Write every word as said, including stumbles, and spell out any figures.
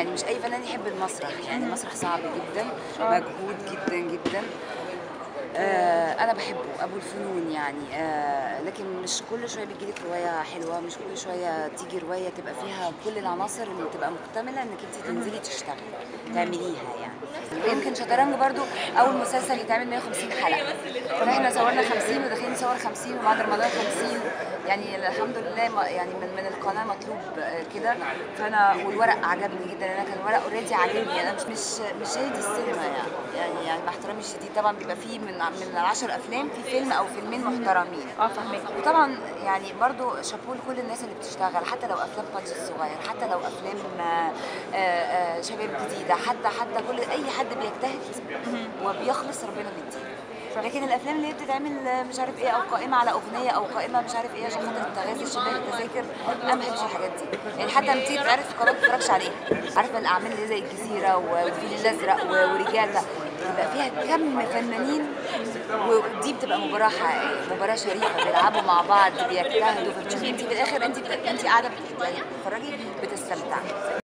يعني مش اي فنان يحب المسرح، يعني المسرح صعب جدا، مجهود جدا جدا. آه انا بحبه ابو الفنون يعني. آه لكن مش كل شويه بتجيلك روايه حلوه، مش كل شويه تيجي روايه تبقى فيها كل العناصر اللي تبقى مكتمله انك انت تنزلي تشتغلي تعمليها يعني. ويمكن شطرنج برضو اول مسلسل يتعمل مية وخمسين حلقه، فاحنا صورنا خمسين وداخلين نصور خمسين وبعد رمضان خمسين. يعني الحمد لله ما- يعني من من القناه مطلوب آه، كده. فانا والورق عجبني جدا، انا كان الورق اوريدي عاجبني، انا مش مش مش هي دي السينما يعني. يعني يعني مع احترامي الشديد طبعا بيبقى فيه من من العشر افلام في فيلم او فيلمين محترمين. اه فاهمك. وطبعا يعني برضو شابوه لكل الناس اللي بتشتغل، حتى لو افلام بادجت صغير، حتى لو افلام آه، آه، شباب جديده، حتى حتى كل اي حد بيجتهد وبيخلص ربنا بيديه. لكن الافلام اللي هي بتتعمل مش عارف ايه، او قائمه على اغنيه، او قائمه مش عارف ايه عشان خاطر التغاز الشباب التذاكر، انا ما بحبش الحاجات دي. يعني حتى لما تيجي تتعرض في قناه ما بتتفرجش عليها. عارفه الاعمال اللي زي الجزيره والفيل الازرق و- ورجاله، بيبقى فيها كم فنانين، ودي بتبقى مباراه حقيقيه، مباراه شريفه، بيلعبوا مع بعض، بيجتهدوا، فبتشوفي انت في الاخر انت انت قاعده بت- يعني بتتفرجي بتستمتعي.